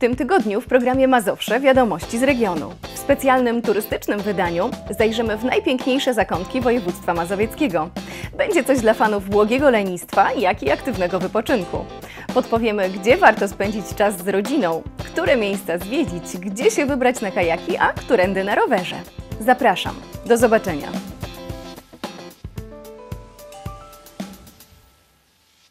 tym tygodniu w programie Mazowsze Wiadomości z regionu. W specjalnym turystycznym wydaniu zajrzymy w najpiękniejsze zakątki województwa mazowieckiego. Będzie coś dla fanów błogiego lenistwa, jak i aktywnego wypoczynku. Podpowiemy, gdzie warto spędzić czas z rodziną, które miejsca zwiedzić, gdzie się wybrać na kajaki, a którędy na rowerze. Zapraszam. Do zobaczenia.